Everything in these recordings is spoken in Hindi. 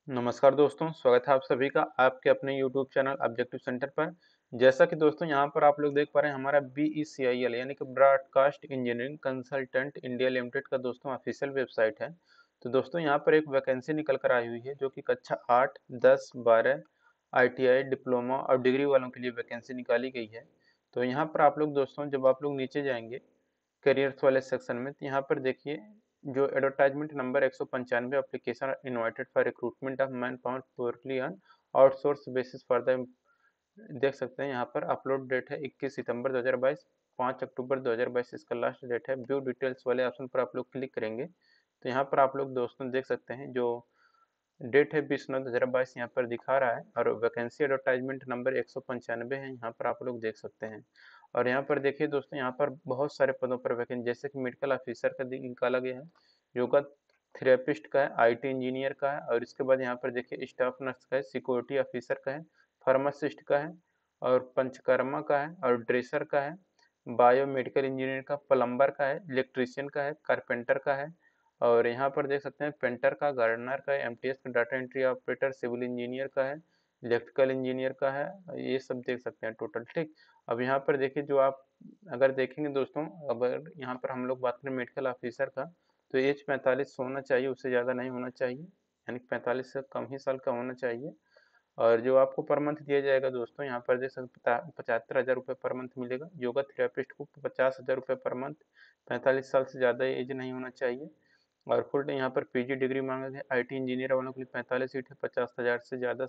नमस्कार दोस्तों, स्वागत है आप सभी का आपके अपने यूट्यूब चैनल ऑब्जेक्टिव सेंटर पर। जैसा कि दोस्तों यहाँ पर आप लोग देख पा रहे हैं हमारा BECIL यानी कि broadcast engineering consultant India limited का दोस्तों ऑफिशियल वेबसाइट है। तो दोस्तों यहाँ पर एक वैकेंसी निकल कर आई हुई है जो कि कक्षा 8, 10, 12 ITI डिप्लोमा और डिग्री वालों के लिए वैकेंसी निकाली गई है। तो यहाँ पर आप लोग दोस्तों जब आप लोग नीचे जाएंगे करियर्स वाले सेक्शन में, तो यहाँ पर देखिए जो advertisement number 195 application invited for recruitment of man power purely on outsource basis for the, देख सकते हैं यहाँ पर अपलोड डेट है 21 सितंबर 2022, 5 अक्टूबर 2022 इसका लास्ट डेट है। व्यू डिटेल्स वाले ऑप्शन पर आप लोग क्लिक करेंगे तो यहाँ पर आप लोग दोस्तों देख सकते हैं जो डेट है 20/9/2022 यहाँ पर दिखा रहा है और वैकेंसी एडवर्टाइजमेंट नंबर 195 है, यहाँ पर आप लोग देख सकते हैं। और यहाँ पर देखिए दोस्तों यहाँ पर बहुत सारे पदों पर वैकेंसी जैसे कि मेडिकल ऑफिसर का निकाला गया है, योगा थेरेपिस्ट का है, IT इंजीनियर का है और इसके बाद यहाँ पर देखिए स्टाफ नर्स का है, सिक्योरिटी ऑफिसर का है, फार्मासिस्ट का है और पंचकर्मा का है और ड्रेसर का है, बायोमेडिकल इंजीनियर का, प्लम्बर का है, इलेक्ट्रीशियन का है, कारपेंटर का है और यहाँ पर देख सकते हैं पेंटर का, गार्डनर का, MTS का, data entry operator, civil engineer का है, इलेक्ट्रिकल इंजीनियर का है, ये सब देख सकते हैं टोटल। ठीक, अब यहाँ पर देखिए जो आप अगर देखेंगे दोस्तों, अगर यहाँ पर हम लोग बात करें मेडिकल ऑफिसर का तो एज 45 होना चाहिए, उससे ज़्यादा नहीं होना चाहिए, यानी 45 से कम ही साल का होना चाहिए। और जो आपको पर मंथ दिया जाएगा दोस्तों यहाँ पर देख सकते 75,000 रुपये पर मंथ मिलेगा। योगा थेरेपिस्ट को 50,000 रुपये पर मंथ, 45 साल से ज़्यादा एज नहीं होना चाहिए। और फुल यहाँ पर PG डिग्री मांगा गया। IT इंजीनियर वालों के लिए 45 सीट है, 50,000 से ज़्यादा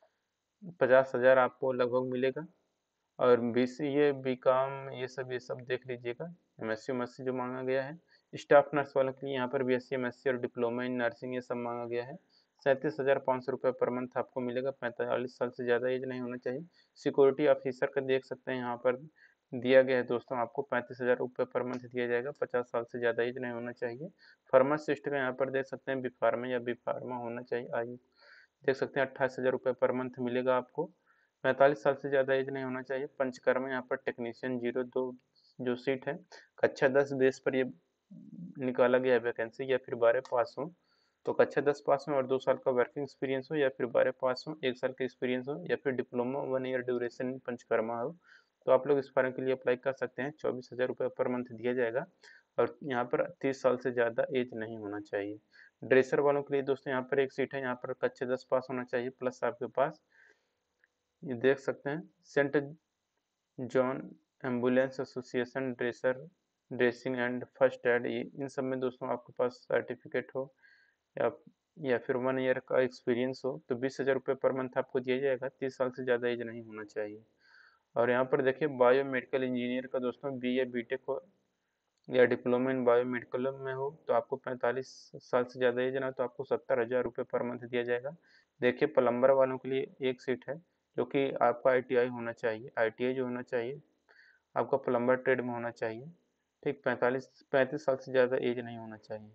50,000 आपको लगभग मिलेगा। और BCA BCom ये सब देख लीजिएगा। MSc जो मांगा गया है। स्टाफ नर्स वालों के लिए यहाँ पर BSc MSc और डिप्लोमा इन नर्सिंग ये सब मांगा गया है। 37,500 रुपये पर मंथ आपको मिलेगा, 45 साल से ज़्यादा एज नहीं होना चाहिए। सिक्योरिटी ऑफिसर का देख सकते हैं यहाँ पर दिया गया है दोस्तों, आपको 35,000 रुपये पर मंथ दिया जाएगा, 50 साल से ज़्यादा एज नहीं होना चाहिए। फार्मासिस्ट का यहाँ पर देख सकते हैं बी फार्मा या बी फार्मा होना चाहिए, आयु देख सकते हैं 28,000 रुपये पर मंथ मिलेगा आपको, 45 साल से ज़्यादा एज नहीं होना चाहिए। पंचकर्मा यहाँ पर टेक्नीशियन 02 जो सीट है, कक्षा 10 बेस पर ये निकाला गया है वैकेंसी, या फिर 12 पास हो तो कक्षा 10 पास हो और 2 साल का वर्किंग एक्सपीरियंस हो, या फिर 12 पास हो 1 साल का एक्सपीरियंस हो, या फिर डिप्लोमा 1 ईयर ड्यूरेशन पंचकर्मा हो, तो आप लोग इस फॉर्म के लिए अप्लाई कर सकते हैं। 24,000 रुपये पर मंथ दिया जाएगा और यहाँ पर 30 साल से ज़्यादा एज नहीं होना चाहिए। ड्रेसर वालों के लिए दोस्तों यहाँ पर एक सीट है, यहाँ पर कक्षा 10 पास होना चाहिए प्लस आपके पास, ये देख सकते हैं Saint John ambulance association dresser dressing and first aid, इन सब में दोस्तों आपके पास सर्टिफिकेट हो या या फिर 1 ईयर का एक्सपीरियंस हो तो 20,000 रुपये पर मंथ आपको दिया जाएगा। 30 साल से ज़्यादा एज नहीं होना चाहिए। और यहाँ पर देखिए बायोमेडिकल इंजीनियर का दोस्तों BA BTech हो या डिप्लोमा इन बायोमेडिकल में हो तो आपको 45 साल से ज़्यादा एज ना हो तो आपको 70,000 रुपये पर मंथ दिया जाएगा। देखिए प्लम्बर वालों के लिए एक सीट है जो कि आपका ITI होना चाहिए, ITI जो होना चाहिए आपका प्लम्बर ट्रेड में होना चाहिए। ठीक, 35 साल से ज़्यादा एज नहीं होना चाहिए।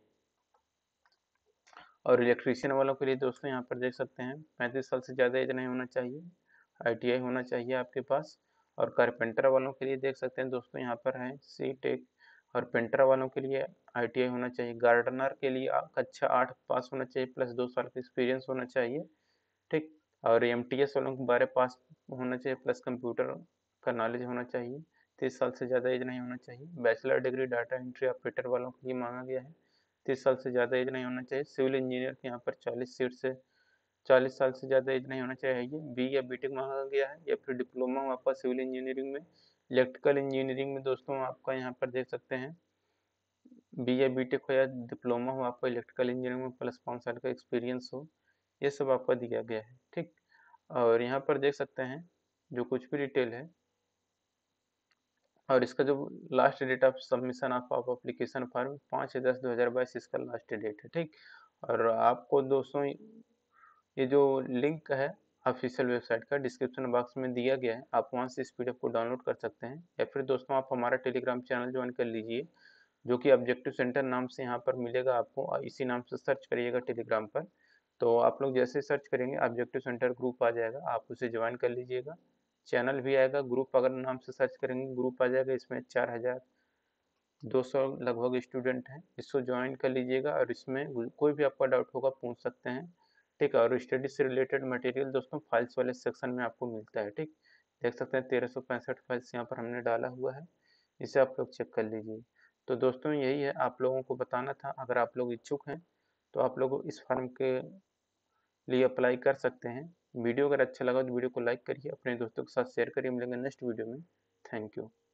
और इलेक्ट्रीशियन वालों के लिए दोस्तों यहाँ पर देख सकते हैं 35 साल से ज़्यादा एज नहीं होना चाहिए, ITI होना चाहिए आपके पास। और कारपेंटर वालों के लिए देख सकते हैं दोस्तों यहाँ पर है C.Tech और पेंटर वालों के लिए ITI होना चाहिए। गार्डनर के लिए कक्षा 8 पास होना चाहिए प्लस 2 साल का एक्सपीरियंस होना चाहिए। ठीक, और MTS वालों को 12 पास होना चाहिए प्लस कंप्यूटर का नॉलेज होना चाहिए, 30 साल से ज़्यादा एज नहीं होना चाहिए। Bachelor degree data entry operator वालों के लिए मांगा गया है, 30 साल से ज़्यादा एज नहीं होना चाहिए। सिविल इंजीनियर के यहाँ पर 40 सीट से 40 साल से ज़्यादा एज नहीं होना चाहिए। B या BTech मांगा गया है या फिर डिप्लोमा हो आपका सिविल इंजीनियरिंग में। इलेक्ट्रिकल इंजीनियरिंग में दोस्तों आपका यहाँ पर देख सकते हैं B या BTech हो या डिप्लोमा हो आपका इलेक्ट्रिकल इंजीनियरिंग में प्लस 5 साल का एक्सपीरियंस हो, ये सब आपका दिया गया है। ठीक, और यहाँ पर देख सकते हैं जो कुछ भी डिटेल है और इसका जो last date of submission of application form 5/10/2022 इसका लास्ट डेट है। ठीक, और आपको दोस्तों ये जो लिंक है ऑफिशियल वेबसाइट का डिस्क्रिप्शन बॉक्स में दिया गया है, आप वहाँ से इस PDF को डाउनलोड कर सकते हैं या फिर दोस्तों आप हमारा टेलीग्राम चैनल ज्वाइन कर लीजिए जो कि ऑब्जेक्टिव सेंटर नाम से यहाँ पर मिलेगा आपको, और इसी नाम से सर्च करिएगा टेलीग्राम पर। तो आप लोग जैसे सर्च करेंगे ऑब्जेक्टिव सेंटर ग्रुप आ जाएगा, आप उसे ज्वाइन कर लीजिएगा। चैनल भी आएगा, ग्रुप अगर नाम से सर्च करेंगे ग्रुप आ जाएगा, इसमें 4,200 लगभग स्टूडेंट हैं, इसको ज्वाइन कर लीजिएगा और इसमें कोई भी आपका डाउट होगा पूछ सकते हैं। ठीक है। और स्टडी से रिलेटेड मटेरियल दोस्तों फाइल्स वाले सेक्शन में आपको मिलता है। ठीक, देख सकते हैं 1365 फाइल्स यहाँ पर हमने डाला हुआ है, इसे आप लोग चेक कर लीजिए। तो दोस्तों यही है, आप लोगों को बताना था। अगर आप लोग इच्छुक हैं तो आप लोग इस फॉर्म के लिए अप्लाई कर सकते हैं। वीडियो अगर अच्छा लगा तो वीडियो को लाइक करिए, अपने दोस्तों के साथ शेयर करिए। मिलेंगे नेक्स्ट वीडियो में। Thank you.